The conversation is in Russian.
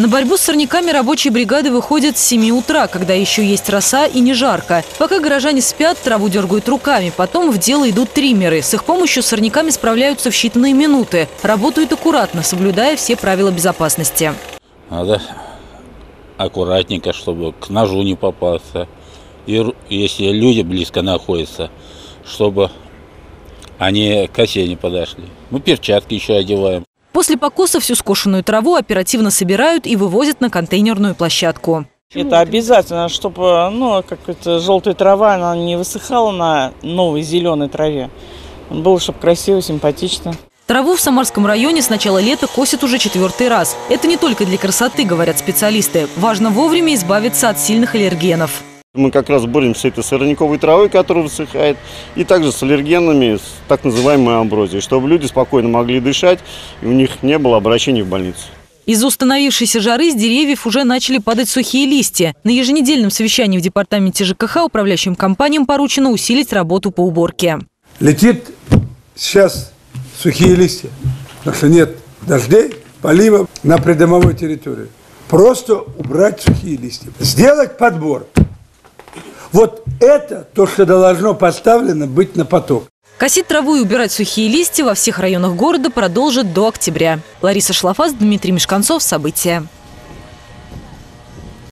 На борьбу с сорняками рабочие бригады выходят с 7 утра, когда еще есть роса и не жарко. Пока горожане спят, траву дергают руками. Потом в дело идут триммеры. С их помощью с сорняками справляются в считанные минуты. Работают аккуратно, соблюдая все правила безопасности. Надо аккуратненько, чтобы к ножу не попасться. И если люди близко находятся, чтобы они к осе не подошли. Мы перчатки еще одеваем. После покоса всю скошенную траву оперативно собирают и вывозят на контейнерную площадку. Это обязательно, чтобы как-то желтая трава она не высыхала на новой зеленой траве. Было, чтобы красиво, симпатично. Траву в Самарском районе с начала лета косят уже 4-й раз. Это не только для красоты, говорят специалисты. Важно вовремя избавиться от сильных аллергенов. Мы как раз боремся с этой сорняковой травой, которая высыхает, и также с аллергенами, с так называемой амброзией, чтобы люди спокойно могли дышать, и у них не было обращений в больницу. Из-за установившейся жары с деревьев уже начали падать сухие листья. На еженедельном совещании в департаменте ЖКХ управляющим компаниям поручено усилить работу по уборке. Летит сейчас сухие листья, потому что нет дождей, полива на придомовой территории. Просто убрать сухие листья, сделать подбор. Вот это то, что должно поставлено быть на поток. Косить траву и убирать сухие листья во всех районах города продолжат до октября. Лариса Шлафас, Дмитрий Мешканцов. События.